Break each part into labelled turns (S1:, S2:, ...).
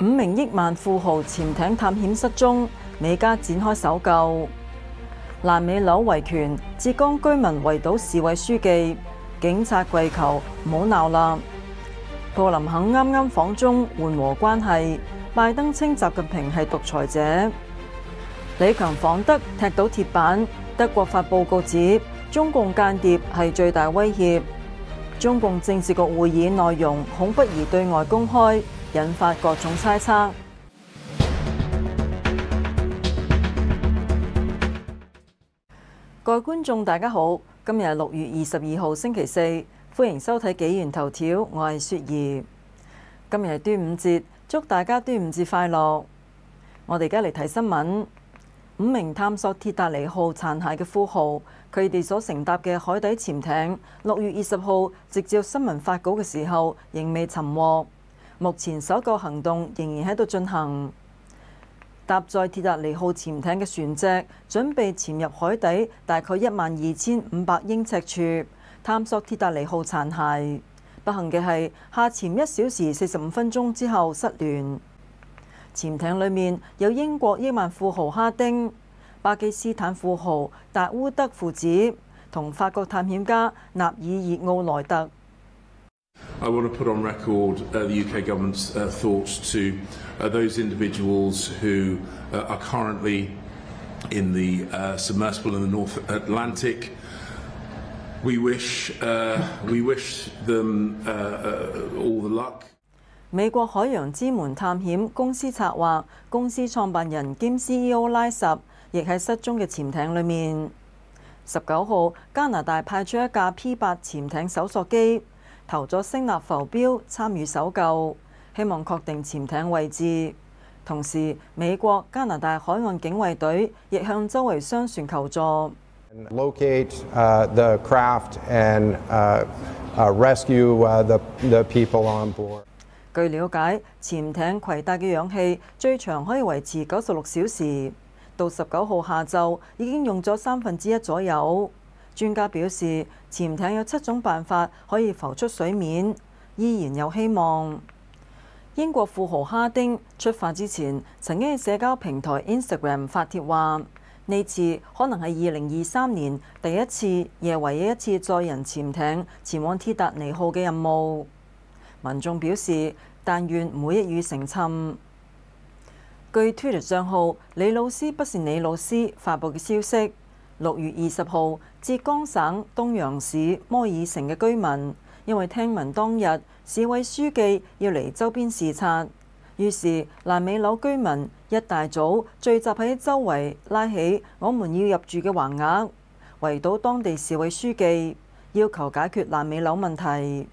S1: 5名億萬富豪潛艇探險失蹤，美加展開搜救。爛尾樓維權，浙江居民圍堵市委書記，警察跪求唔好鬧啦。布林肯啱啱訪中緩和關係，拜登稱習近平係獨裁者。李強訪德踢到鐵板，德國發報告指中共間諜係最大威脅。中共政治局會議內容恐不宜對外公開，引發各種猜測。各位觀眾大家好，今日係6月22號星期四，歡迎收睇紀元頭條，我係雪兒。今日係端午節，祝大家端午節快樂。我哋而家嚟睇新聞。5名探索鐵達尼號殘骸嘅富豪，佢哋所乘搭嘅海底潛艇6月20號直至新聞發稿嘅時候仍未尋獲，目前搜救行動仍然喺度進行。搭載鐵達尼號潛艇嘅船隻準備潛入海底大概12500英尺處探索鐵達尼號殘骸，不幸嘅係下潛1小時45分鐘之後失聯。潛艇裏面有英國億萬富豪哈丁、巴基斯坦富豪達烏德父子同法國探險家納爾熱奧萊特。
S2: I want to put on record the UK government's thoughts to those individuals who are currently in the submersible in the North Atlantic. We wish them all the luck. 美國海洋之門探險公司策劃公司創辦人兼 CEO 拉什亦喺失蹤嘅潛艇裏面。19號，加拿大派出一架 P8 潛艇搜索機，投咗聲納浮標參與搜救，希望確定潛艇位置。同時，美國、加拿大海岸警衛隊亦向周圍商船求助。
S3: Locate the craft and rescue the people on board.
S1: 據了解，潛艇攜帶嘅氧氣最長可以維持96小時，到19號下晝已經用咗1/3左右。專家表示，潛艇有7種辦法可以浮出水面，依然有希望。英國富豪哈丁出發之前曾經喺社交平台 Instagram 發帖話，呢次可能係2023年第一次，亦係唯一一次載人潛艇前往鐵達尼號嘅任務。民眾表示，但願唔會一語成讖。據 Twitter 帳號李老師不是你老師發布嘅消息，6月20號，浙江省東陽市摩爾城嘅居民因為聽聞當日市委書記要嚟周邊視察，於是爛尾樓居民一大早聚集喺周圍，拉起我們要入住嘅橫額，圍堵當地市委書記，要求解決爛尾樓問題。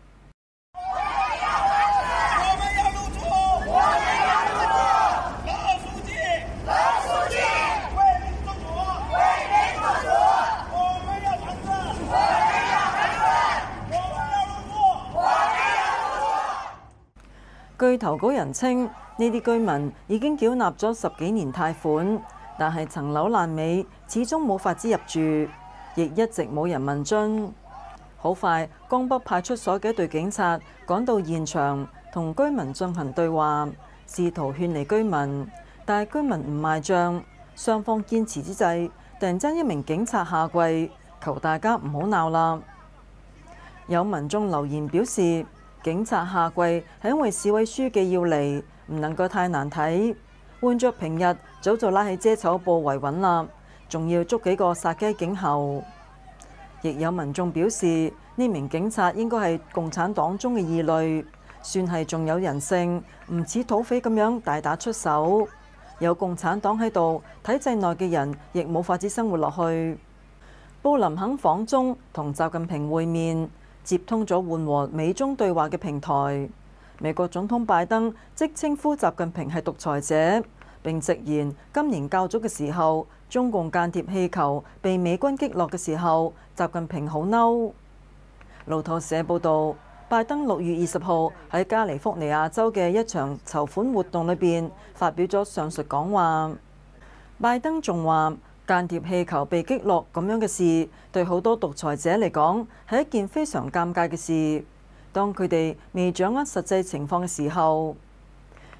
S1: 據投稿人稱，呢啲居民已經繳納咗10幾年貸款，但係層樓爛尾，始終冇法子入住，亦一直冇人問津。好快，江北派出所嘅一隊警察趕到現場，同居民進行對話，試圖勸離居民，但係居民唔賣帳。雙方堅持之際，突然間一名警察下跪，求大家唔好鬧啦。有民眾留言表示，警察下跪係因為市委書記要嚟，唔能夠太難睇。換作平日，早就拉起遮醜布維穩啦，仲要捉幾個殺雞儆猴。亦有民眾表示，呢名警察應該係共產黨中嘅異類，算係仲有人性，唔似土匪咁樣大打出手。有共產黨喺度，體制內嘅人亦冇法子生活落去。布林肯訪中同習近平會面，接通咗緩和美中對話嘅平台。美國總統拜登即稱呼習近平係獨裁者，並直言今年較早嘅時候，中共間諜氣球被美軍擊落嘅時候，習近平好嬲。路透社報導，拜登6月20號喺加利福尼亞州嘅一場籌款活動裏邊發表咗上述講話。拜登仲話，間諜氣球被擊落咁樣嘅事，對好多獨裁者嚟講係一件非常尷尬嘅事。當佢哋未掌握實際情況嘅時候，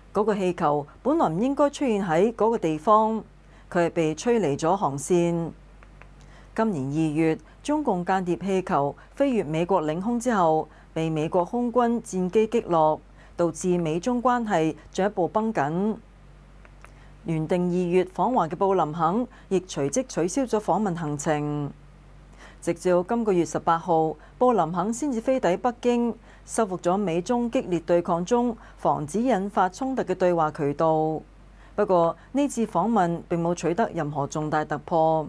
S1: 嗰個氣球本來唔應該出現喺嗰個地方，佢係被吹離咗航線。今年2月，中共間諜氣球飛越美國領空之後，被美國空軍戰機擊落，導致美中關係進一步繃緊。原定2月訪華嘅布林肯，亦隨即取消咗訪問行程。直至今個月18號，布林肯先至飛抵北京，收復咗美中激烈對抗中防止引發衝突嘅對話渠道。不過呢次訪問並冇取得任何重大突破。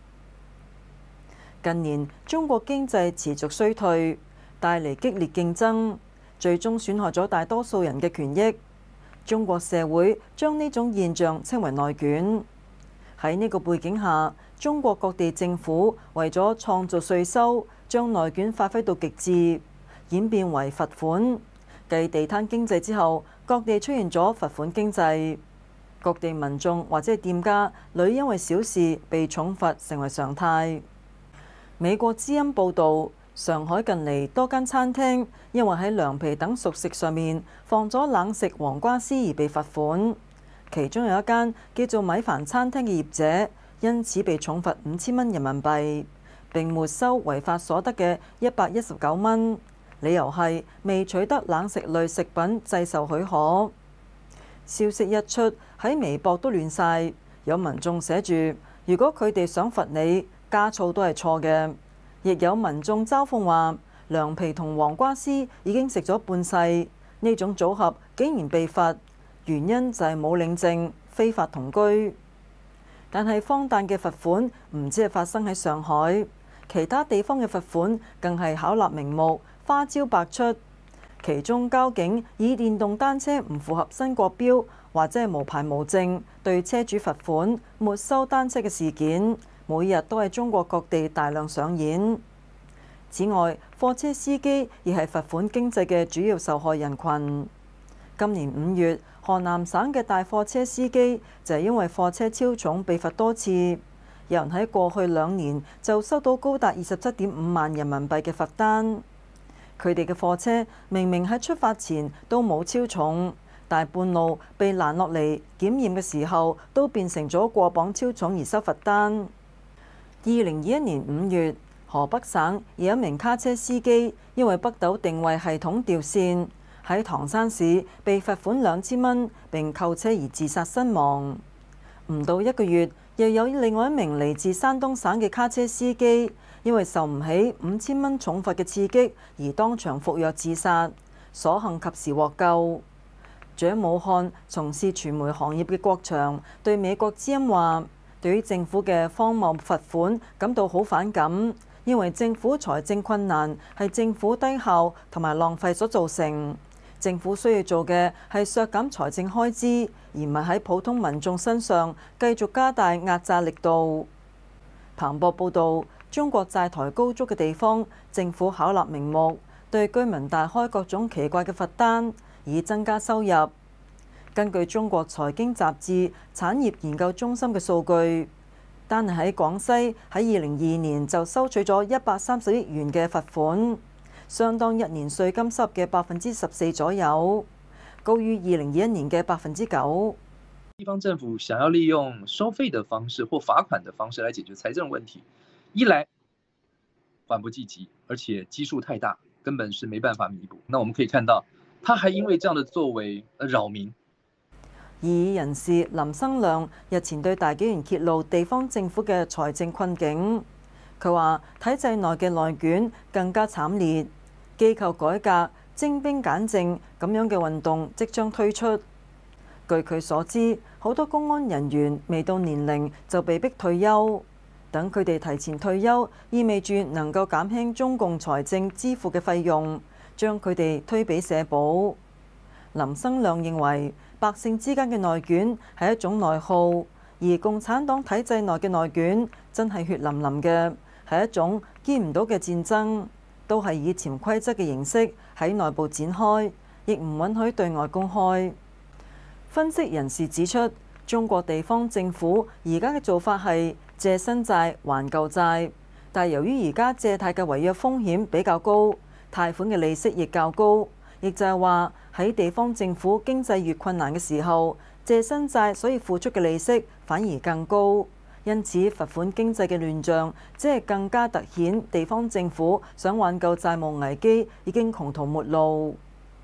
S1: 近年中國經濟持續衰退，帶嚟激烈競爭，最終損害咗大多數人嘅權益。中國社會將呢種現象稱為內卷。喺呢個背景下，中國各地政府為咗創造稅收，將內卷發揮到極致，演變為罰款。繼地攤經濟之後，各地出現咗罰款經濟，各地民眾或者係店家屢因為小事被重罰成為常態。美國之音報導，上海近嚟多間餐廳因為喺涼皮等熟食上面放咗冷食黃瓜絲而被罰款，其中有一間叫做米飯餐廳嘅業者因此被重罰5000蚊人民幣，並沒收違法所得嘅119蚊，理由係未取得冷食類食品製售許可。消息一出，喺微博都亂晒，有民眾寫住：如果佢哋想罰你，加醋都係錯嘅。亦有民眾嘲諷話，涼皮同黃瓜絲已經食咗半世，呢種組合竟然被罰，原因就係冇領證，非法同居。但係荒誕嘅罰款唔止係發生喺上海，其他地方嘅罰款更係巧立名目，花招百出。其中交警以電動單車唔符合新國標或者係無牌無證對車主罰款、沒收單車嘅事件，每日都喺中國各地大量上演。此外，貨車司機亦係罰款經濟嘅主要受害人群。今年5月，河南省嘅大貨車司機就係因為貨車超重被罰多次，有人喺過去2年就收到高達27.5萬人民幣嘅罰單。佢哋嘅貨車明明喺出發前都冇超重，但半路被攔落嚟檢驗嘅時候，都變成咗過磅超重而收罰單。2021年5月，河北省有一名卡車司機因為北斗定位系統掉線，喺唐山市被罰款2000蚊並扣車而自殺身亡。唔到1個月，又有另外一名嚟自山東省嘅卡車司機，因為受唔起5000蚊重罰嘅刺激而當場服藥自殺，所幸及時獲救。住喺武漢從事傳媒行業嘅郭翔對美國之音話，對於政府嘅荒謬罰款感到好反感，認為政府財政困難係政府低效同埋浪費所造成。政府需要做嘅係削減財政開支，而唔係喺普通民眾身上繼續加大壓榨力度。彭博報導，中國債台高築嘅地方，政府巧立名目，對居民大開各種奇怪嘅罰單，以增加收入。根據中國財經雜誌產業研究中心嘅數據，單係喺廣西喺2022年就收取咗130億元嘅罰款，相當一年稅金收入嘅14%左右，高於2021年嘅9%。
S4: 地方政府想要利用收費的方式或罰款的方式來解決財政問題，一來緩不濟急，而且基數太大，根本是沒辦法彌補。那我們可以看到，他還因為這樣的作為而擾民。
S1: 異議人士林生亮日前對大紀元揭露地方政府嘅財政困境，佢話體制內嘅內卷更加慘烈，機構改革、精兵簡政咁樣嘅運動即將推出。據佢所知，好多公安人員未到年齡就被逼退休，等佢哋提前退休，意味住能夠減輕中共財政支付嘅費用，將佢哋推俾社保。林生亮認為，百姓之間嘅內卷係一種內耗，而共產黨體制內嘅內卷真係血淋淋嘅，係一種見唔到嘅戰爭，都係以潛規則嘅形式喺內部展開，亦唔允許對外公開。分析人士指出，中國地方政府而家嘅做法係借新債還舊債，但係由於而家借貸嘅違約風險比較高，貸款嘅利息亦較高，亦就係話喺地方政府經濟越困難嘅時候，借新債所以付出嘅利息反而更高，因此罰款經濟嘅亂象，只係更加突顯地方政府想挽救債務危機已經窮途末路。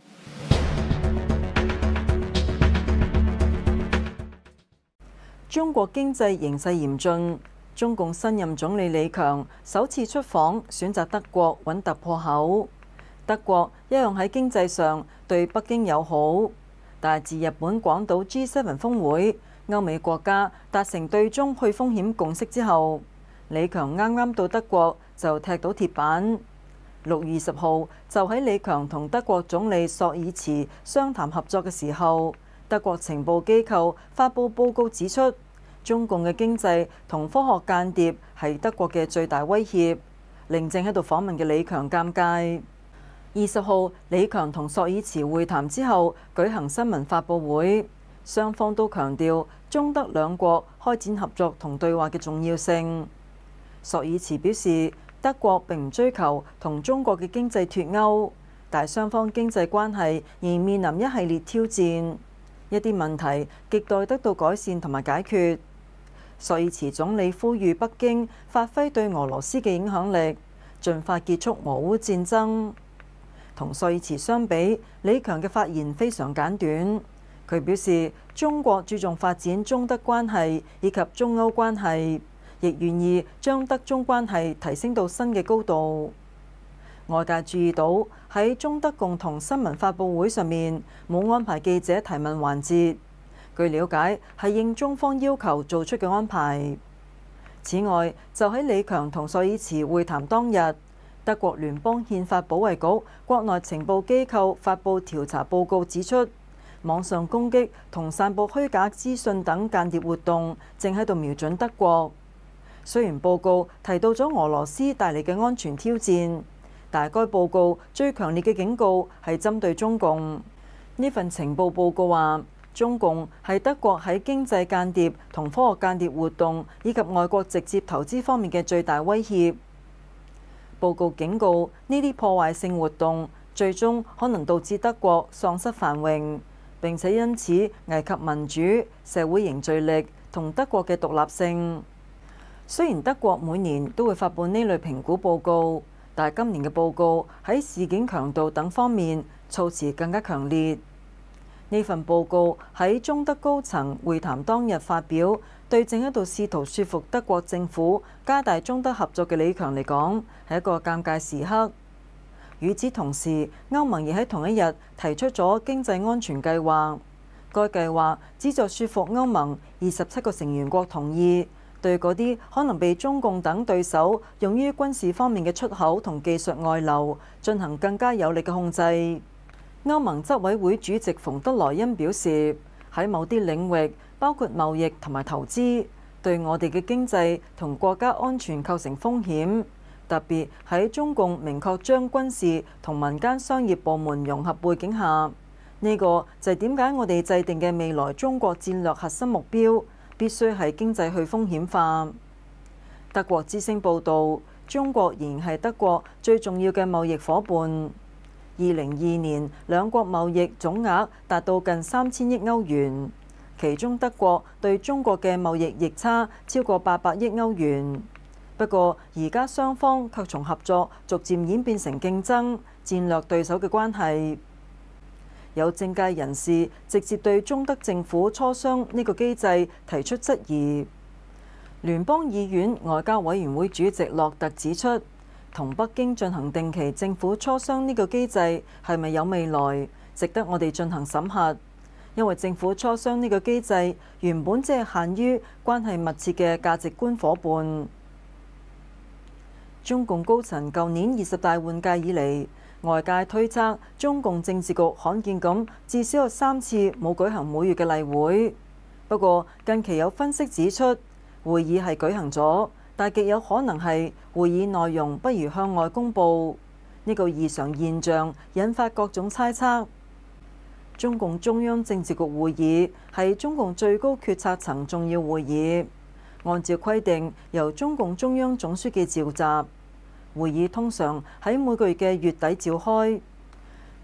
S1: 中國經濟形勢嚴峻，中共新任總理李強首次出訪，選擇德國揾突破口。德國一樣喺經濟上對北京友好，但係自日本廣島 G7 峰會，歐美國家達成對中去風險共識之後，李強啱啱到德國就踢到鐵板。6月20號就喺李強同德國總理朔爾茨商談合作嘅時候，德國情報機構發布報告指出，中共嘅經濟同科學間諜係德國嘅最大威脅，令正喺度訪問嘅李強尷尬。20號，李強同朔爾茨會談之後舉行新聞發佈會，雙方都強調中德兩國開展合作同對話嘅重要性。朔爾茨表示，德國並唔追求同中國嘅經濟脫鈎，但係雙方經濟關係仍面臨一系列挑戰，一啲問題亟待得到改善同埋解決。朔爾茨總理呼籲北京發揮對俄羅斯嘅影響力，盡快結束俄烏戰爭。同朔爾茨相比，李強嘅發言非常簡短。佢表示，中國注重發展中德關係以及中歐關係，亦願意將德中關係提升到新嘅高度。外界注意到喺中德共同新聞發佈會上面冇安排記者提問環節，據了解係應中方要求做出嘅安排。此外，就喺李強同朔爾茨會談當日，德國聯邦憲法保衛局國內情報機構發布調查報告指出，網上攻擊同散佈虛假資訊等間諜活動正喺度瞄準德國。雖然報告提到咗俄羅斯帶嚟嘅安全挑戰，但係該報告最強烈嘅警告係針對中共。呢份情報報告話，中共係德國喺經濟間諜同科學間諜活動以及外國直接投資方面嘅最大威脅。報告警告，呢啲破壞性活動最終可能導致德國喪失繁榮，並且因此危及民主、社會凝聚力同德國嘅獨立性。雖然德國每年都會發布呢類評估報告，但係今年嘅報告喺事件強度等方面措辭更加強烈。呢份報告喺中德高層會談當日發表，對正喺度試圖說服德國政府加大中德合作嘅李強嚟講，係一個尷尬時刻。與此同時，歐盟亦喺同一日提出咗經濟安全計劃。該計劃旨在說服歐盟27個成員國同意，對嗰啲可能被中共等對手用於軍事方面嘅出口同技術外流進行更加有力嘅控制。歐盟執委會主席馮德萊恩表示，喺某啲領域，包括貿易同埋投資，對我哋嘅經濟同國家安全構成風險。特別喺中共明確將軍事同民間商業部門融合背景下，呢個就係點解我哋制定嘅未來中國戰略核心目標必須係經濟去風險化。德國之聲報導，中國仍然係德國最重要嘅貿易夥伴。2022年兩國貿易總額達到近3000億歐元，其中德國對中國嘅貿易逆差超過800億歐元。不過而家雙方卻從合作逐漸演變成競爭、戰略對手嘅關係。有政界人士直接對中德政府磋商呢個機制提出質疑。聯邦議院外交委員會主席洛特指出，同北京進行定期政府磋商呢個機制係咪有未來，值得我哋進行審核。因為政府磋商呢個機制原本只係限於關係密切嘅價值觀夥伴。中共高層舊年20大換屆以嚟，外界推測中共政治局罕見咁至少有3次冇舉行每月嘅例會。不過近期有分析指出，會議係舉行咗，但極有可能係會議內容不如向外公佈。呢個異常現象引發各種猜測。中共中央政治局會議係中共最高決策層重要會議，按照規定由中共中央總書記召集。會議通常喺每個月嘅月底召開。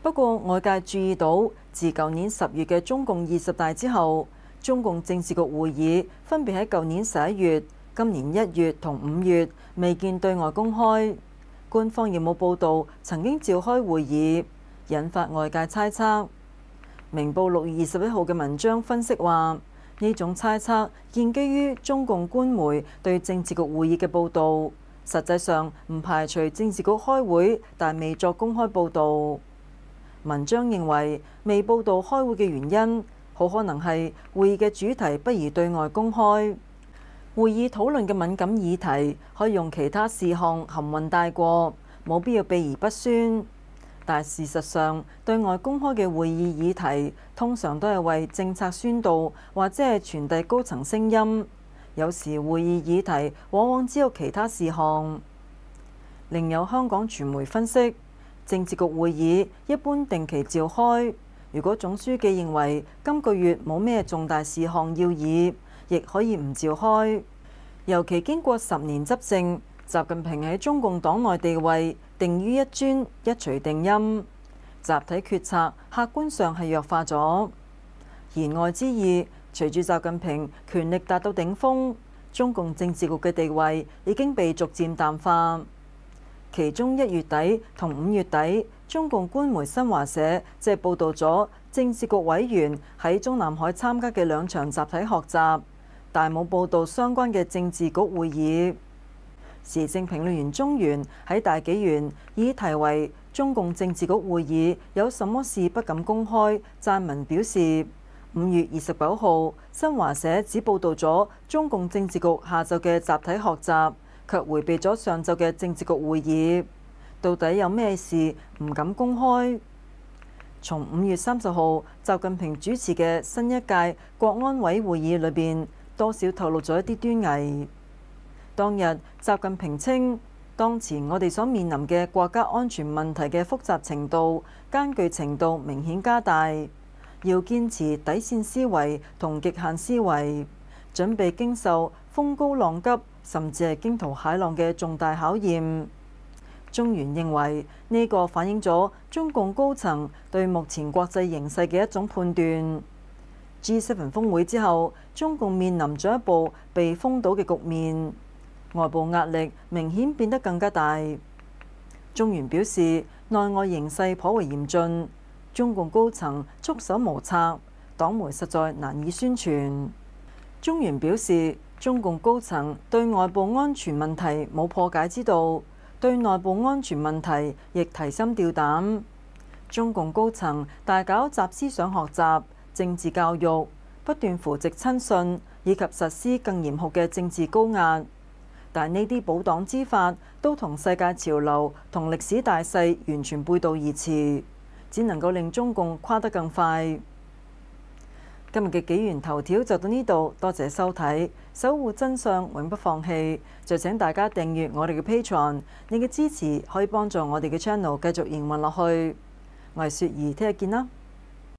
S1: 不過外界注意到，自舊年10月嘅中共20大之後，中共政治局會議分別喺舊年11月、今年1月同5月未見對外公開，官方亦冇報導曾經召開會議，引發外界猜測。明報6月21號嘅文章分析話，呢種猜測建基於中共官媒對政治局會議嘅報導，實際上唔排除政治局開會，但未作公開報導。文章認為，未報導開會嘅原因，好可能係會議嘅主題不宜對外公開。會議討論嘅敏感議題可以用其他事項含混帶過，冇必要避而不宣。但事實上，對外公開嘅會議議題通常都係為政策宣導或者係傳遞高層聲音。有時會議議題往往只有其他事項。另有香港傳媒分析，政治局會議一般定期召開，如果總書記認為今個月冇咩重大事項要議，亦可以唔召開。尤其經過10年執政，習近平喺中共黨內地位定於一尊，一錘定音，集體決策客觀上係弱化咗。言外之意，隨住習近平權力達到頂峰，中共政治局嘅地位已經被逐漸淡化。其中1月底同5月底，中共官媒新華社即係報導咗政治局委員喺中南海參加嘅2場集體學習，但冇報導相關嘅政治局會議。時政評論員鍾原喺大紀元以題為《中共政治局會議有什麼事不敢公開》撰文表示，5月29號新華社只報導咗中共政治局下晝嘅集體學習，卻迴避咗上晝嘅政治局會議。到底有咩事唔敢公開？從5月30號習近平主持嘅新一屆國安委會議裏邊，多少透露咗一啲端倪。當日習近平稱，當前我哋所面臨嘅國家安全問題嘅複雜程度、艱巨程度明顯加大，要堅持底線思維同極限思維，準備經受風高浪急，甚至係驚濤駭浪嘅重大考驗。鍾原認為呢個反映咗中共高層對目前國際形勢嘅一種判斷。G7 峰會之後，中共面臨進一步被封堵嘅局面，外部壓力明顯變得更加大。鍾原表示，內外形勢頗為嚴峻，中共高層束手無策，黨媒實在難以宣傳。鍾原表示，中共高層對外部安全問題冇破解之道，對內部安全問題亦提心吊膽。中共高層大搞習思想學習、政治教育，不斷扶植親信，以及實施更嚴酷嘅政治高壓。但呢啲保黨之法都同世界潮流同歷史大勢完全背道而馳，只能夠令中共垮得更快。今日嘅紀元頭條就到呢度，多謝收睇，守護真相永不放棄。就請大家訂閱我哋嘅 Patreon， 你嘅支持可以幫助我哋嘅 channel 繼續營運落去。我係雪兒，聽日見啦。